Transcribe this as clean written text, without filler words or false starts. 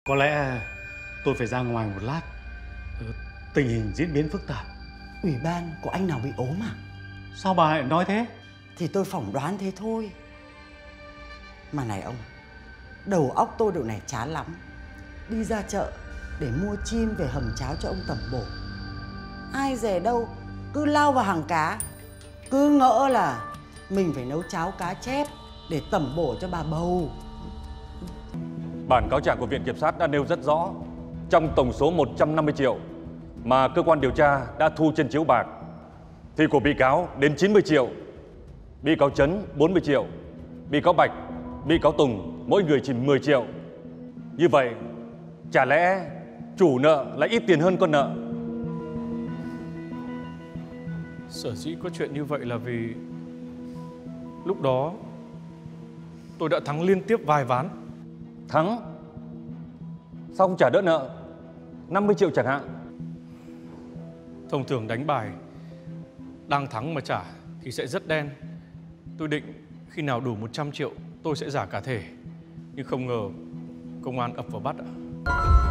Có lẽ tôi phải ra ngoài một lát. Tình hình diễn biến phức tạp. Ủy ban của anh nào bị ốm à? Sao bà lại nói thế? Thì tôi phỏng đoán thế thôi. Mà này ông, đầu óc tôi độ này chán lắm. Đi ra chợ để mua chim về hầm cháo cho ông tẩm bổ. Ai dè đâu cứ lao vào hàng cá, cứ ngỡ là mình phải nấu cháo cá chép để tẩm bổ cho bà bầu. Bản cáo trạng của Viện Kiểm sát đã nêu rất rõ, trong tổng số 150 triệu mà cơ quan điều tra đã thu trên chiếu bạc thì của bị cáo đến 90 triệu, bị cáo Trấn 40 triệu, bị cáo Bạch, bị cáo Tùng mỗi người chỉ 10 triệu. Như vậy, chả lẽ chủ nợ lại ít tiền hơn con nợ? Sở dĩ có chuyện như vậy là vì lúc đó tôi đã thắng liên tiếp vài ván. Thắng? Sao không trả đỡ nợ 50 triệu chẳng hạn? Thông thường đánh bài đang thắng mà trả thì sẽ rất đen. Tôi định khi nào đủ 100 triệu tôi sẽ giả cả thể. Nhưng không ngờ công an ập vào bắt ạ.